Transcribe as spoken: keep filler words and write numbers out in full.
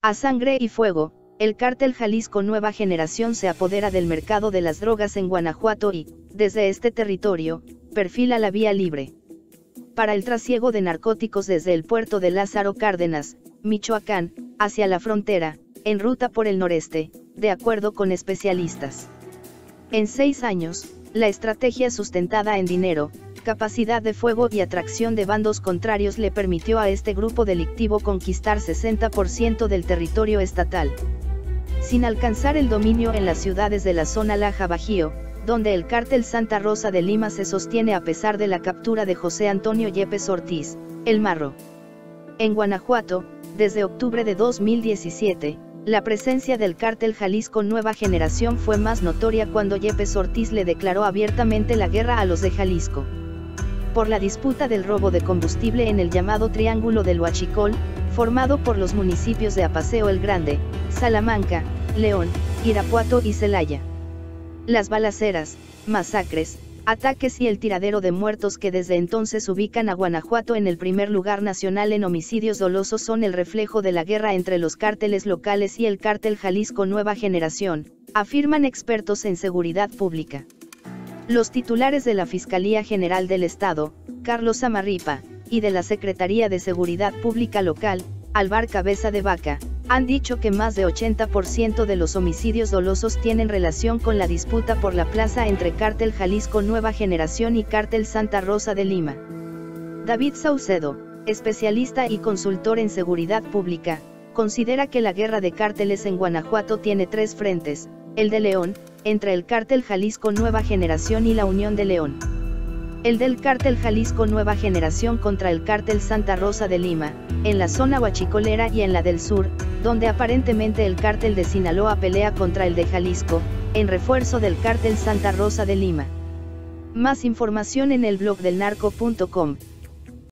A sangre y fuego, el cártel Jalisco Nueva Generación se apodera del mercado de las drogas en Guanajuato y, desde este territorio, perfila la vía libre para el trasiego de narcóticos desde el puerto de Lázaro Cárdenas, Michoacán, hacia la frontera, en ruta por el noreste, de acuerdo con especialistas. En seis años, la estrategia sustentada en dinero, capacidad de fuego y atracción de bandos contrarios le permitió a este grupo delictivo conquistar sesenta por ciento del territorio estatal, sin alcanzar el dominio en las ciudades de la zona Laja-Bajío, donde el cártel Santa Rosa de Lima se sostiene a pesar de la captura de José Antonio Yepes Ortiz, el Marro. En Guanajuato, desde octubre de dos mil diecisiete, la presencia del cártel Jalisco Nueva Generación fue más notoria cuando Yepes Ortiz le declaró abiertamente la guerra a los de Jalisco. Por la disputa del robo de combustible en el llamado Triángulo del Huachicol, formado por los municipios de Apaseo el Grande, Salamanca, León, Irapuato y Celaya. Las balaceras, masacres, ataques y el tiradero de muertos que desde entonces ubican a Guanajuato en el primer lugar nacional en homicidios dolosos son el reflejo de la guerra entre los cárteles locales y el cártel Jalisco Nueva Generación, afirman expertos en seguridad pública. Los titulares de la Fiscalía General del Estado, Carlos Amarripa, y de la Secretaría de Seguridad Pública Local, Alvar Cabeza de Vaca, han dicho que más de ochenta por ciento de los homicidios dolosos tienen relación con la disputa por la plaza entre Cártel Jalisco Nueva Generación y Cártel Santa Rosa de Lima. David Saucedo, especialista y consultor en seguridad pública, considera que la guerra de cárteles en Guanajuato tiene tres frentes: el de León, entre el cártel Jalisco Nueva Generación y la Unión de León; el del cártel Jalisco Nueva Generación contra el cártel Santa Rosa de Lima, en la zona huachicolera; y en la del sur, donde aparentemente el cártel de Sinaloa pelea contra el de Jalisco, en refuerzo del cártel Santa Rosa de Lima. Más información en el blog del narco punto com.